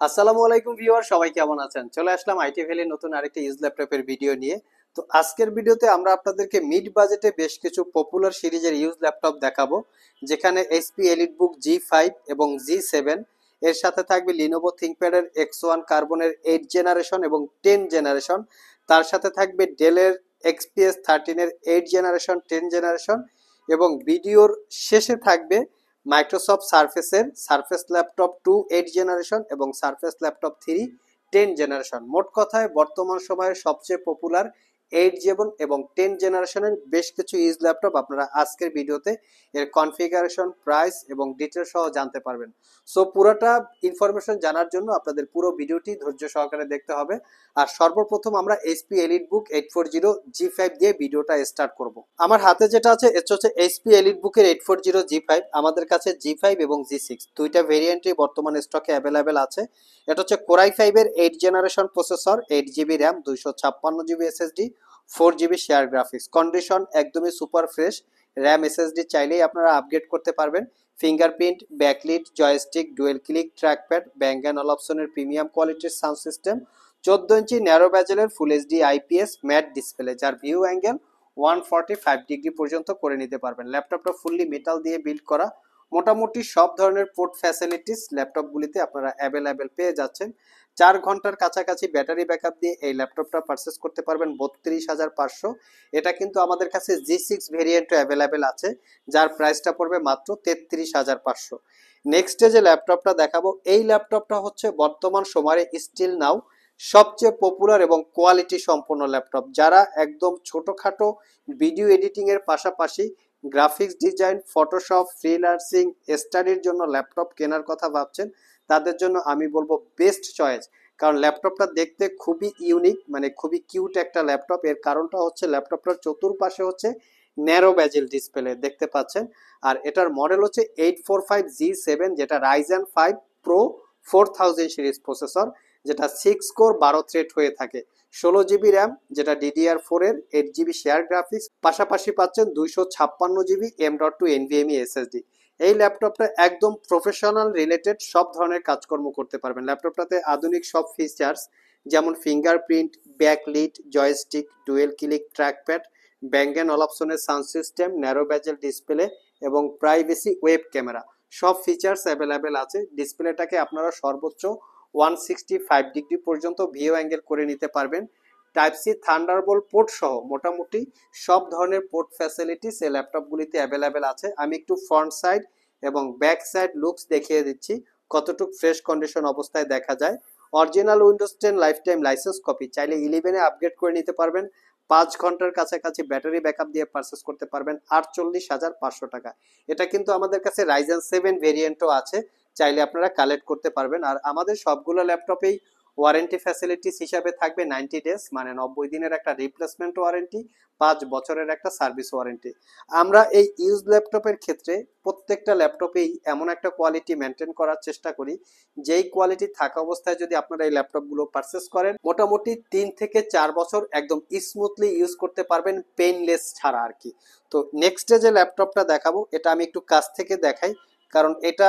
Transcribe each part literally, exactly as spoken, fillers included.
আসসালামু আলাইকুম ভিউয়ার, সবাই কেমন আছেন? চলে আসলাম আইটি ভ্যালির নতুন আরেকটি ইউজ ল্যাপটপের ভিডিও নিয়ে। তো আজকের ভিডিওতে আমরা আপনাদেরকে মিড বাজেটে বেশ কিছু পপুলার সিরিজের ইউজ ল্যাপটপ দেখাবো, যেখানে এইচপি এলিটবুক জি ফাইভ এবং জি সেভেন, এর সাথে থাকবে লিনোভো থিংকপ্যাডের এক্স ওয়ান কার্বনের এইট জেনারেশন এবং টেন জেনারেশন, তার সাথে থাকবে ডেলের এক্সপিএস থার্টিনের এইট জেনারেশন, টেন জেনারেশন, এবং ভিডিওর শেষে থাকবে মাইক্রোসফট সার্ফেসের surface laptop two eight generation এবং surface laptop three ten generation. মোট কথায় বর্তমান সময়ের সবচেয়ে পপুলার এইট জেবন এবং টেন জেনারেশনের বেশ কিছু ইউজ ল্যাপটপ আপনারা আজকের ভিডিওতে এর কনফিগারেশন, প্রাইস এবং ডিটেল সহ জানতে পারবেন। সো পুরোটা ইনফরমেশন জানার জন্য আপনাদের পুরো ভিডিওটি ধৈর্য সহকারে দেখতে হবে। আর সর্বপ্রথম আমরা HP EliteBook eight four zero G five দিয়ে ভিডিওটা স্টার্ট করব। আমার হাতে যেটা আছে এটা হচ্ছে এইচপি এলিটবুকের eight four zero G five. আমাদের কাছে জি ফাইভ এবং জি সিক্স দুইটা ভেরিয়েন্টই বর্তমানে স্টকে অ্যাভেলেবেল আছে। এটা হচ্ছে কোরাই ফাইভের eight generation processor, eight GB RAM, দুইশো ছাপ্পান্ন GB SSD, four GB share graphics. Condition একদমই সুপার ফ্রেশ। র্যাম এসএসডি চাইলেই আপনারা আপগ্রেড করতে পারবেন। Fingerprint, backlit, joystick, dual click trackpad, bang and অপশনের প্রিমিয়াম কোয়ালিটির সাউন্ড সিস্টেম, চোদ্দ ইঞ্চি ন্যারো ব্যাজেলের full HD IPS matte display, যার view angle one forty five degree পর্যন্ত করে নিতে পারবেন। ল্যাপটপটা ফুললি মেটাল দিয়ে বিল্ড করা। মোটামুটি সব ধরনের পোর্ট ফ্যাসিলিটিস ল্যাপটপগুলিতে আপনারা অ্যাভেলেবেল পেয়ে যাচ্ছেন। চার ঘন্টার কাছাকাছি ব্যাটারি ব্যাকআপ দিয়ে এই ল্যাপটপটা পারচেস করতে পারবেন বত্রিশ হাজার পাঁচশো। এটা কিন্তু আমাদের কাছে জি সিক্স ভেরিয়েন্টও অ্যাভেলেবেল আছে, যার প্রাইসটা পড়বে মাত্র তেত্রিশ হাজার পাঁচশো। নেক্সটে যে ল্যাপটপটা দেখাবো, এই ল্যাপটপটা হচ্ছে বর্তমান সময়ে স্টিল নাও সবচেয়ে পপুলার এবং কোয়ালিটি সম্পন্ন ল্যাপটপ। যারা একদম ছোটোখাটো ভিডিও এডিটিং এর পাশাপাশি গ্রাফিক্স ডিজাইন, ফটোশপ, ফ্রিল্যান্সিং, স্টাডির জন্য ল্যাপটপ কেনার কথা ভাবছেন, তাদের জন্য আমি বলবো বেস্ট চয়েস। কারণ ল্যাপটপটা দেখতে খুবই ইউনিক, মানে খুবই কিউট একটা ল্যাপটপ। এর কারণটা হচ্ছে ল্যাপটপটার চতুর্পাশে হচ্ছে ন্যারো ব্যাজেল ডিসপ্লে দেখতে পাচ্ছেন। আর এটার মডেল হচ্ছে eight four five G seven, যেটা Ryzen five pro four thousand series processor, যেটা সিক্স কোর বারো থ্রেড হয়ে থাকে। ষোলো জিবি র্যাম, যেটা ডিডিআর ফোর এর, এইট জিবি শেয়ার গ্রাফিক্স, পাশাপাশি পাচ্ছেন দুইশো ছাপ্পান্ন GB M dot two NVMe SSD. এই ল্যাপটপটা একদম প্রফেশনাল রিলেটেড সব ধরনের কাজকর্ম করতে পারবেন। ল্যাপটপটাতে আধুনিক সব ফিচার্স যেমন fingerprint, backlit, joystick, dual click trackpad, bang and অপশনের sound system, narrow bezel display এবং প্রাইভেসি ওয়েব ক্যামেরা, সব ফিচার্স অ্যাভেলেবেল আছে। ডিসপ্লেটাকে আপনারা সর্বোচ্চ ওয়ান সিক্সটি ফাইভ ডিগ্রি পর্যন্ত ভিউ অ্যাঙ্গেল করে নিতে পারবেন। টাইপ সি থান্ডারবোল্ট পোর্ট সহ মোটামুটি সব ধরনের পোর্ট ফ্যাসিলিটিস এই ল্যাপটপগুলিতে অ্যাভেলেবেল আছে। আমি একটু ফ্রন্ট সাইড এবং ব্যাক সাইড লুকস দেখিয়ে দিচ্ছি কতটুকু ফ্রেশ কন্ডিশন অবস্থায় দেখা যায়। Original Windows ten life time license copy, চাইলে ইলেভেনে আপগ্রেড করে নিতে পারবেন। পাঁচ ঘন্টার কাছাকাছি ব্যাটারি ব্যাকআপ দিয়ে পারচেস করতে পারবেন আটচল্লিশ হাজার পাঁচশো টাকা। এটা কিন্তু আমাদের কাছে রাইজেন সেভেন ভেরিয়েন্টও আছে, চাইলে আপনারা কালেক্ট করতে পারবেন। আর আমাদের সবগুলো ল্যাপটপেই ওয়ারেন্টি ফ্যাসিলিটিস হিসাবে থাকবে নাইনটি ডেজ, মানে নব্বই দিনের একটা রিপ্লেসমেন্ট ওয়ারেন্টি, পাঁচ বছরের একটা সার্ভিস ওয়ারেন্টি। আমরা এই ইউজ ল্যাপটপের ক্ষেত্রে প্রত্যেকটা ল্যাপটপেই এমন একটা কোয়ালিটি মেনটেন করার চেষ্টা করি, যেই কোয়ালিটি থাকা অবস্থায় যদি আপনারা এই ল্যাপটপগুলো পারচেস করেন, মোটামুটি তিন থেকে চার বছর একদম স্মুথলি ইউজ করতে পারবেন, পেইনলেস ছাড়া আর কি। তো নেক্সটে যে ল্যাপটপটা দেখাবো, এটা আমি একটু কাছ থেকে দেখাই, কারণ এটা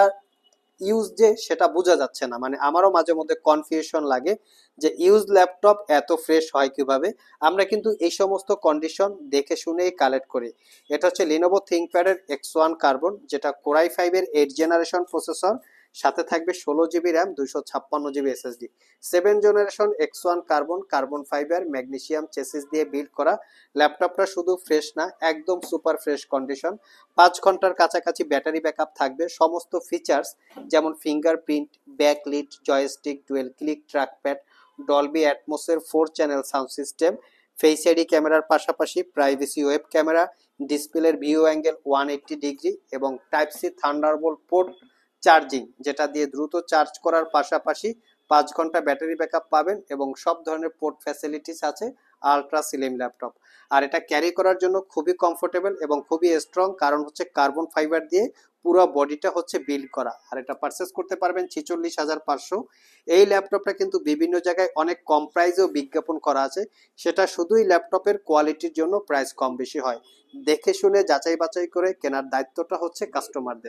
ইউজ যে সেটা বোঝা যাচ্ছে না, মানে আমারও মাঝে মধ্যে কনফিউশন লাগে যে ইউজ ল্যাপটপ এত ফ্রেশ হয় কিভাবে। আমরা কিন্তু এই সমস্ত কন্ডিশন দেখে শুনেই কালেক্ট করি। এটা হচ্ছে লিনোভো থিংকপ্যাডের এক্স ওয়ান কার্বন, যেটা কোরাই ফাইভের এইট জেনারেশন প্রসেসর, সাথে থাকবে ষোলো জিবি র্যাম, দুইশো ছাপ্পান্ন GB SSD. Seven generation X one carbon, carbon fibre magnesium chassis দিয়ে বিল্ড করা। ল্যাপটপটা শুধু ফ্রেশ না, একদম সুপার ফ্রেশ কন্ডিশন। পাঁচ ঘন্টার কাছাকাছি ব্যাটারি ব্যাকআপ থাকবে। সমস্ত ফিচার্স যেমন fingerprint, backlit, joystick, dual click trackpad, Dolby অ্যাটমসের four channel sound system, face ID ক্যামেরার পাশাপাশি প্রাইভেসি ওয়েব ক্যামেরা, ডিসপ্লের view angle one eighty degree এবং type C Thunderbolt port charging, যেটা দিয়ে দ্রুত চার্জ করার পাশাপাশি পাঁচ ঘন্টা ব্যাটারি ব্যাকআপ পাবেন এবং সব ধরনের পোর্ট ফ্যাসিলিটিস আছে। আলট্রা স্লিম ল্যাপটপ, আর এটা ক্যারি করার জন্য খুবই কমফোর্টেবল এবং খুবই স্ট্রং, কারণ হচ্ছে কার্বন ফাইবার দিয়ে পুরো বডিটা হচ্ছে বিল্ড করা। আর এটা পারচেস করতে পারবেন ছেচল্লিশ হাজার পাঁচশো। এই ল্যাপটপটা কিন্তু বিভিন্ন জায়গায় অনেক কম প্রাইসেও বিজ্ঞাপন করা আছে, সেটা শুধুই ল্যাপটপের কোয়ালিটির জন্য প্রাইস কম বেশি হয়। দেখে শুনে যাচাই বাছাই করে কেনার দায়িত্বটা হচ্ছে কাস্টমারদের।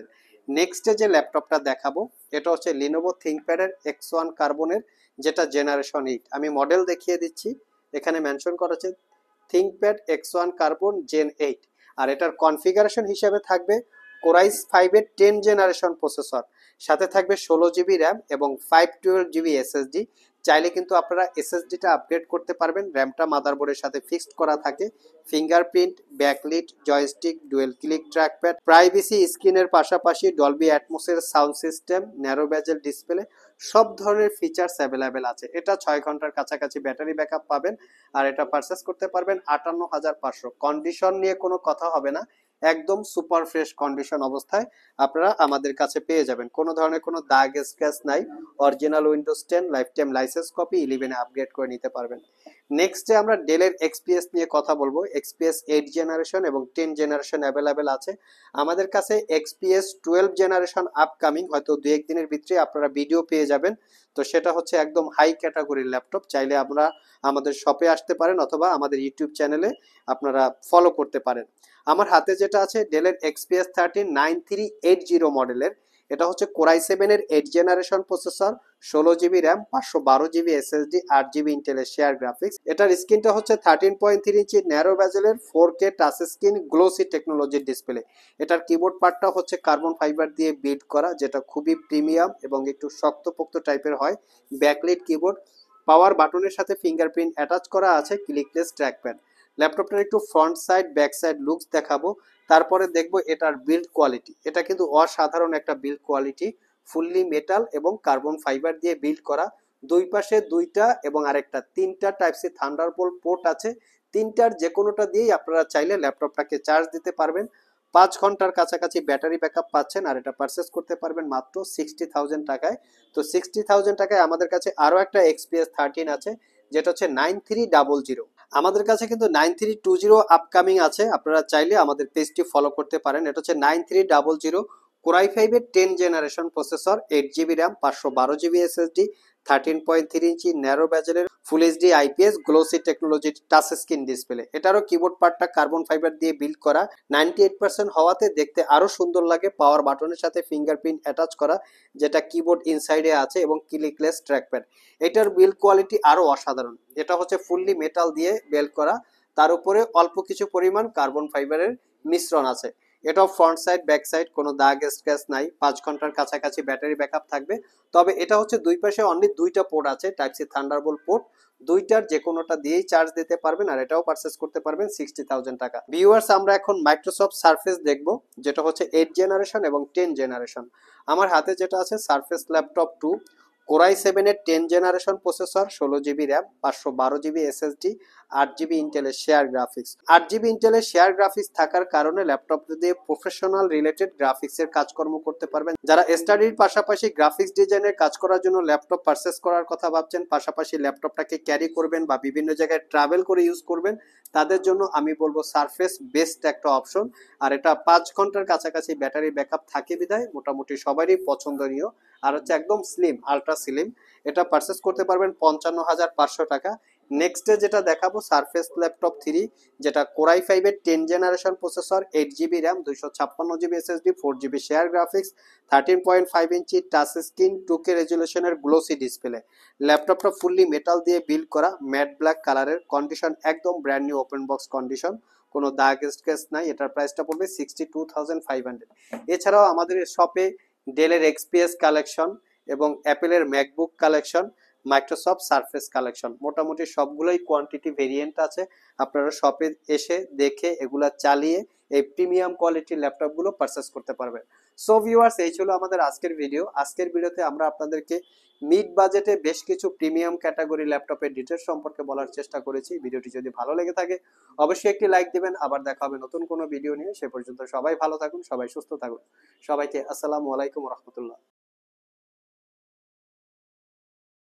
নেক্সটে যে ল্যাপটপটা দেখাবো এটা হচ্ছে লিনোভো থিংকপ্যাডের এক্স ওয়ান কার্বনের, যেটা জেনারেশন এইট। আমি মডেল দেখিয়ে দিচ্ছি, এখানে মেনশন করা আছে ThinkPad X one carbon Gen eight. আর এটার কনফিগারেশন হিসেবে থাকবে কোরাইস ফাইভের টেন জেনারেশন প্রসেসর, সাথে থাকবে ষোলো জিবি র্যাম এবং ফাইভ টুয়েলভ জিবি এসএসডি। চাইলে কিন্তু আপনারা এসএসডিটা আপগ্রেড করতে পারবেন, র্যামটা মাদারবোর্ডের সাথে ফিক্সড করা থাকে। Fingerprint, backlit, joystick, dual click trackpad, privacy স্ক্রিনের পাশাপাশি ডলবি অ্যাটমসের sound system, narrow bezel display, সব ধরনের ফিচার্স অ্যাভেলেবেল আছে। এটা ছয় ঘন্টার কাছাকাছি ব্যাটারি ব্যাকআপ পাবেন। আর এটা পারচেস করতে পারবেন আটান্ন হাজার পাঁচশো। কন্ডিশন নিয়ে কোনো কথা হবে না, একদম সুপার ফ্রেশ কন্ডিশন অবস্থায় আপনারা আমাদের কাছে পেয়ে যাবেন। কোনো ধরনের কোনো দাগ স্ক্র্যাচ নাই। Original Windows ten life time license copy, ইলেভেনে আপগ্রেড করে নিতে পারবেন। নেক্সটে আমরা ডেলের এক্সপিএস নিয়ে কথা বলবো। এক্সপিএস এইট জেনারেশন এবং টেন জেনারেশন অ্যাভেলেবেল আছে আমাদের কাছে। এক্সপিএস টুয়েলভ জেনারেশন আপকামিং, হয়তো দু একদিনের ভিতরে আপনারা ভিডিও পেয়ে যাবেন। তো সেটা হচ্ছে একদম হাই ক্যাটাগরির ল্যাপটপ। চাইলে আমরা আমাদের শপে আসতে পারেন অথবা আমাদের ইউটিউব চ্যানেলে আপনারা ফলো করতে পারেন। আমার হাতে যেটা আছে ডেলের XPS thirteen nine three eight zero মডেলের। এটা হচ্ছে কোরাই সেভেনের এইট জেনারেশন প্রসেসর, ষোলো জিবি র্যাম, পাঁচশো বারো জিবি এসএসডি, আট জিবি ইন্টেলের শেয়ার গ্রাফিক্স। এটার স্ক্রিনটা হচ্ছে থার্টিন পয়েন্ট থ্রি ইঞ্চি ন্যারো বেজেলের four K touch screen glossy টেকনোলজির ডিসপ্লে। এটার কিবোর্ড পার্টটা হচ্ছে কার্বন ফাইবার দিয়ে বিল্ড করা, যেটা খুবই প্রিমিয়াম এবং একটু শক্তপোক্ত টাইপের হয়। ব্যাকলিট কিবোর্ড, পাওয়ার বাটনের সাথে ফিঙ্গারপ্রিন্ট অ্যাটাচ করা আছে, ক্লিকলেস ট্র্যাকপ্যাড। ল্যাপটপটার একটু front side back side looks দেখাবো, তারপরে দেখবো এটার বিল্ড কোয়ালিটি। এটা কিন্তু অসাধারণ একটা বিল্ড কোয়ালিটি, ফুললি মেটাল এবং কার্বন ফাইবার দিয়ে বিল্ড করা। দুই পাশে দুইটা এবং আরেকটা তিনটা টাইপ সি থান্ডারবোল্ট পোর্ট আছে। তিনটার যে কোনোটা দিয়েই আপনারা চাইলে ল্যাপটপটাকে চার্জ দিতে পারবেন। পাঁচ ঘন্টার কাছাকাছি ব্যাটারি ব্যাকআপ পাচ্ছেন। আর এটা পারচেস করতে পারবেন মাত্র সিক্সটি থাউজেন্ড টাকায়। তো সিক্সটি থাউজেন্ড টাকায় আমাদের কাছে আরও একটা এক্সপিএস থার্টিন আছে, যেটা হচ্ছে নাইন থ্রি ডাবল জিরো। আমাদের কাছে কিন্তু nine three two zero upcoming আছে, আপনারা চাইলে আমাদের পেজটি ফলো করতে পারেন। এটা হচ্ছে nine three double zero core i ফাইভের ten generation processor, eight GB RAM, পাঁচশো বারো GB SSD, thirteen point three ইঞ্চি ন্যারো বেজেলের ফুল এইচডি আইপিএস গ্লোসি টেকনোলজির টাচ স্ক্রিন ডিসপ্লে। এটারও কিবোর্ড পার্টটা কার্বন ফাইবার দিয়ে বিল্ড করা, নাইনটি এইট পার্সেন্ট হওয়াতে দেখতে আরো সুন্দর লাগে। পাওয়ার বাটনের সাথে ফিঙ্গারপ্রিন্ট অ্যাটাচ করা, যেটা কিবোর্ড ইনসাইডে আছে, এবং ক্লিকলেস ট্র্যাকপ্যাড। এটার বিল্ড কোয়ালিটি আরো অসাধারণ। এটা হচ্ছে ফুললি মেটাল দিয়ে বিল্ড করা, তার উপরে অল্প কিছু পরিমাণ কার্বন ফাইবারের মিশ্রণ আছে। এটাও ফ্রন্ট সাইড ব্যাক সাইড কোনো দাগ স্ক্র্যাচ নাই। পাঁচ ঘন্টার কাছাকাছি ব্যাটারি ব্যাকআপ থাকবে। তবে এটা হচ্ছে দুই পাশে অনলি দুইটা পোর্ট আছে, টাইপ সি থান্ডারবোল্ট পোর্ট। দুইটার যে কোনোটা দিয়েই চার্জ দিতে পারবেন। আর এটাও পারচেস করতে পারবেন সিক্সটি থাউজেন্ড টাকা। ভিউয়ার্স, আমরা এখন মাইক্রোসফট সারফেস দেখব, যেটা হচ্ছে এইট জেনারেশন এবং টেন জেনারেশন। আমার হাতে যেটা আছে সারফেস ল্যাপটপ টু, কোরাই সেভেনের টেন জেনারেশন প্রসেসর, ষোলো জিবি র্যাম, পাঁচশো বারো জিবি এসএসডি, আট জিবি ইন্টেলের শেয়ার গ্রাফিক্স। আট জিবি ইন্টেলের শেয়ার গ্রাফিক্স থাকার কারণে ল্যাপটপ দিয়ে প্রফেশনাল রিলেটেড গ্রাফিক্সের কাজকর্ম করতে পারবেন। যারা স্টাডির পাশাপাশি গ্রাফিক্স ডিজাইনের কাজ করার জন্য ল্যাপটপ পারচেস করার কথা ভাবছেন, পাশাপাশি ল্যাপটপটাকে ক্যারি করবেন বা বিভিন্ন জায়গায় ট্রাভেল করে ইউজ করবেন, তাদের জন্য আমি বলবো সারফেস বেস্ট একটা অপশন। আর এটা পাঁচ ঘন্টার কাছাকাছি ব্যাটারি ব্যাকআপ থাকে বিধায় মোটামুটি সবারই পছন্দনীয়। আর হচ্ছে একদম স্লিম, আলট্রা স্লিম। এটা পারচেস করতে পারবেন পঞ্চান্ন হাজার পাঁচশো টাকা। নেক্সটে যেটা দেখাবো সারফেস ল্যাপটপ থ্রি, যেটা কোরাই ফাইভের ten generation processor, eight GB RAM, দুইশো ছাপ্পান্ন GB SSD, four GB share graphics, thirteen point five ইঞ্চি টাচ স্ক্রিন, টু কে রেজুলেশনের গ্লোসি ডিসপ্লে। ল্যাপটপটা ফুললি মেটাল দিয়ে বিল্ড করা, ম্যাট ব্ল্যাক কালারের, কন্ডিশন একদম brand new open box condition, কোনো দাগ স্ক্র্যাচ নাই। এটার প্রাইসটা পড়বে sixty two thousand five hundred. এছাড়াও আমাদের শপে ডেলের এক্সপিএস কালেকশন এবং অ্যাপেলের MacBook collection, Microsoft surface collection, মোটামুটি সবগুলোই কোয়ান্টিটি ভেরিয়েন্ট আছে। আপনারা শপে এসে দেখে এগুলা চালিয়ে এই প্রিমিয়াম কোয়ালিটির ল্যাপটপগুলো পারচেস করতে পারবেন। সো ভিউয়ার্স, এই ছিল আমাদের আজকের ভিডিও। আজকের ভিডিওতে আমরা আপনাদেরকে মিড বাজেটে বেশ কিছু প্রিমিয়াম ক্যাটাগরি ল্যাপটপের ডিটেলস সম্পর্কে বলার চেষ্টা করেছি। ভিডিওটি যদি ভালো লেগে থাকে অবশ্যই একটি লাইক দিবেন। আবার দেখা হবে নতুন কোনো ভিডিও নিয়ে। সে পর্যন্ত সবাই ভালো থাকুন, সবাই সুস্থ থাকুন। সবাইকে আসসালামু আলাইকুম রহমতুল্লাহ।